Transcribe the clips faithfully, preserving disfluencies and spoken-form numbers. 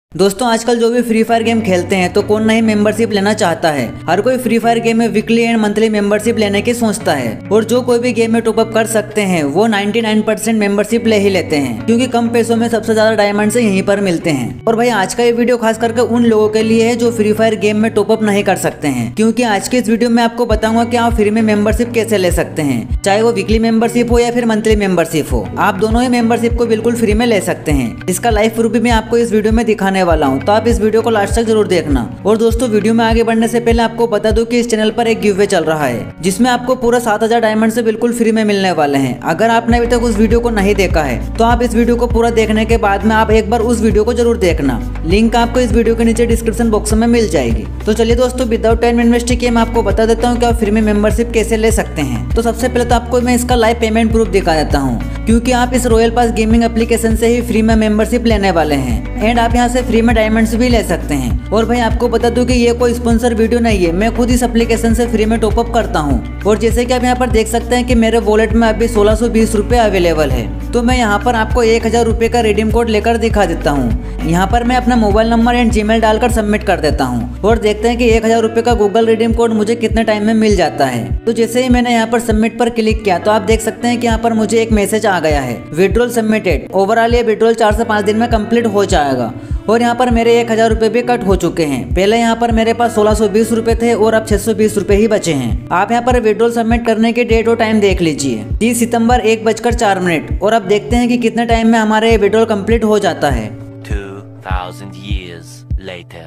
दोस्तों आजकल जो भी फ्री फायर गेम खेलते हैं तो कौन नहीं मेंबरशिप लेना चाहता है। हर कोई फ्री फायर गेम में वीकली एंड मंथली मेंबरशिप लेने की सोचता है और जो कोई भी गेम में टॉप अप कर सकते हैं वो निन्यानवे परसेंट मेंबरशिप ले ही लेते हैं, क्योंकि कम पैसों में सबसे ज्यादा डायमंड से यहीं पर मिलते हैं। और भाई आज का ये वीडियो खास करके उन लोगों के लिए है जो फ्री फायर गेम में टॉप अप नहीं कर सकते हैं, क्योंकि आज के इस वीडियो में आपको बताऊंगा कि आप फ्री में मेंबरशिप कैसे ले सकते हैं, चाहे वो वीकली मेंबरशिप हो या फिर मंथली मेंबरशिप हो। आप दोनों ही मेंबरशिप को बिल्कुल फ्री में ले सकते हैं। इसका लाइव प्रूफ भी मैं आपको इस वीडियो में दिखाने वाला हूँ, तो आप इस वीडियो को लास्ट तक जरूर देखना। और दोस्तों वीडियो में आगे बढ़ने से पहले आपको बता दूं कि इस चैनल पर एक गिव अवे चल रहा है जिसमें आपको पूरा सात हजार डायमंड से बिल्कुल फ्री में मिलने वाले हैं। अगर आपने अभी तक उस वीडियो को नहीं देखा है तो आप इस वीडियो को पूरा देखने के बाद में आप एक बार उस वीडियो को जरूर देखना। लिंक आपको इस वीडियो के नीचे डिस्क्रिप्शन बॉक्स में मिल जाएगी। तो चलिए दोस्तों विदाउट टाइम इन्वेस्टिंग मैं आपको बता देता हूँ कि आप फ्री में मेंबरशिप कैसे ले सकते हैं। तो सबसे पहले तो आपको मैं इसका लाइव पेमेंट प्रूफ दिखा देता हूँ, क्योंकि आप इस रॉयल पास गेमिंग एप्लीकेशन से ही फ्री में मेंबरशिप लेने वाले हैं एंड आप यहाँ से फ्री में डायमंड्स भी ले सकते हैं। और भाई आपको बता दूं कि ये कोई स्पॉन्सर वीडियो नहीं है, मैं खुद इस एप्लीकेशन से फ्री में टॉप अप करता हूँ। और जैसे कि आप यहाँ पर देख सकते हैं कि मेरे वॉलेट में अभी सोलह सौ बीस रुपए अवेलेबल है, तो मैं यहाँ पर आपको एक हजार रुपए का रिडीम कोड लेकर दिखा देता हूँ। यहाँ पर मैं अपना मोबाइल नंबर एंड जीमेल डालकर सबमिट कर देता हूँ और देखते हैं कि एक हजार रुपए का गूगल रिडीम कोड मुझे कितने टाइम में मिल जाता है। तो जैसे ही मैंने यहाँ पर सबमिट पर क्लिक किया तो आप देख सकते हैं कि यहाँ पर मुझे एक मैसेज आ गया है, विड्रॉल सबमिटेड। ओवरऑल ये विड्रॉल चार से पाँच दिन में कंप्लीट हो जाएगा। और यहाँ पर मेरे एक हजार रुपए भी कट हो चुके हैं। पहले यहाँ पर मेरे पास सोलह सौ बीस रुपए थे और अब छह सौ बीस रुपए ही बचे हैं। आप यहाँ पर विड्रॉल सबमिट करने की डेट और टाइम देख लीजिए, तीस सितंबर एक बजकर चार मिनट। और अब देखते हैं कि कितने टाइम में हमारा ये विड्रॉल कंप्लीट हो जाता है। two thousand years later.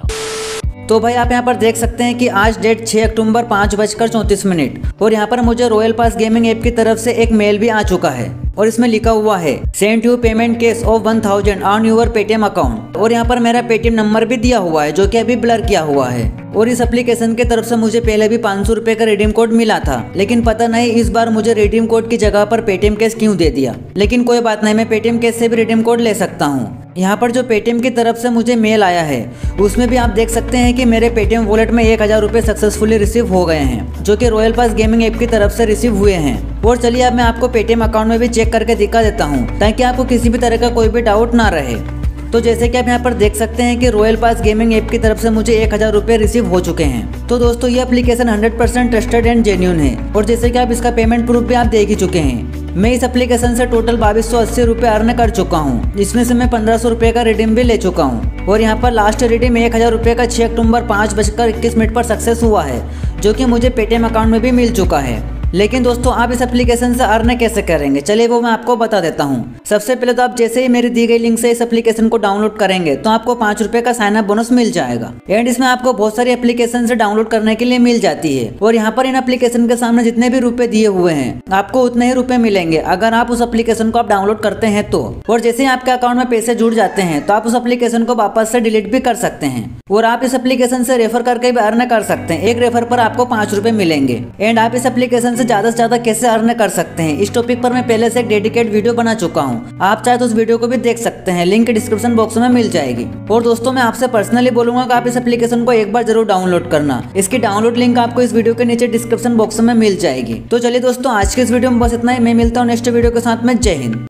तो भाई आप यहाँ पर देख सकते हैं कि आज डेट छह अक्टूबर पाँच बजकर चौंतीस मिनट और यहाँ पर मुझे रॉयल पास गेमिंग ऐप की तरफ से एक मेल भी आ चुका है और इसमें लिखा हुआ है send you payment cash of one thousand on your Paytm account. और यहाँ पर मेरा पेटीएम नंबर भी दिया हुआ है जो कि अभी ब्लर किया हुआ है। और इस एप्लीकेशन की तरफ से मुझे पहले भी पाँच सौ रुपए का रिडीम कोड मिला था, लेकिन पता नहीं इस बार मुझे रिडीम कोड की जगह पर पेटीएम कैश क्यों दे दिया। लेकिन कोई बात नहीं, मैं पेटीएम कैश से भी रिडीम कोड ले सकता हूँ। यहाँ पर जो पेटीएम की तरफ से मुझे मेल आया है उसमें भी आप देख सकते हैं कि मेरे पेटीएम वॉलेट में एक हजार रुपए सक्सेसफुली रिसीव हो गए हैं, जो कि रॉयल पास गेमिंग ऐप की तरफ से रिसीव हुए हैं। और चलिए अब मैं आपको पेटीएम अकाउंट में भी चेक करके दिखा देता हूँ, ताकि आपको किसी भी तरह का कोई भी डाउट ना रहे। तो जैसे कि आप यहाँ पर देख सकते हैं कि रॉयल पास गेमिंग ऐप की तरफ से मुझे एक हजार रुपए रिसीव हो चुके हैं। तो दोस्तों ये application hundred percent trusted and genuine है। और जैसे कि आप इसका पेमेंट प्रूफ भी आप देख ही चुके हैं। मैं इस एप्लीकेशन से टोटल बाईस सौ अस्सी रुपए अर्न कर चुका हूँ, जिसमें से मैं पंद्रह सौ रुपए का रिडीम भी ले चुका हूँ। और यहाँ पर लास्ट रिडीम एक हजार रुपए का छह अक्टूबर पाँच बजकर इक्कीस मिनट पर सक्सेस हुआ है, जो कि मुझे पेटीएम अकाउंट में भी मिल चुका है। लेकिन दोस्तों आप इस एप्लीकेशन से अर्न कैसे करेंगे, चलिए वो मैं आपको बता देता हूँ। सबसे पहले तो आप जैसे ही मेरी दी गई लिंक से इस एप्लीकेशन को डाउनलोड करेंगे तो आपको पाँच रुपए का साइन अप बोनस मिल जाएगा एंड इसमें आपको बहुत सारी एप्लीकेशन से डाउनलोड करने के लिए मिल जाती है। और यहाँ पर इन एप्लीकेशन के सामने जितने भी रुपए दिए हुए हैं आपको उतने ही रुपए मिलेंगे अगर आप उस एप्लीकेशन को आप डाउनलोड करते हैं तो। और जैसे ही आपके अकाउंट में पैसे जुड़ जाते हैं तो आप उस एप्लीकेशन को वापस से डिलीट भी कर सकते हैं। और आप इस एप्लीकेशन से रेफर करके भी अर्न कर सकते हैं। एक रेफर पर आपको पाँच रुपए मिलेंगे एंड आप इस एप्लीकेशन से ज्यादा से ज्यादा कैसे अर्न कर सकते हैं इस टॉपिक पर मैं पहले से एक डेडिकेट वीडियो बना चुका हूं। आप चाहे तो उस वीडियो को भी देख सकते हैं, लिंक डिस्क्रिप्शन बॉक्स में मिल जाएगी। और दोस्तों मैं आपसे पर्सनली बोलूंगा कि आप इस एप्लीकेशन को एक बार जरूर डाउनलोड करना। इसकी डाउनलोड लिंक आपको इस वीडियो के नीचे डिस्क्रिप्शन बॉक्स में मिल जाएगी। तो चलिए दोस्तों आज के इस वीडियो में बस इतना ही। मैं मिलता हूँ नेक्स्ट वीडियो के साथ में। जय हिंद।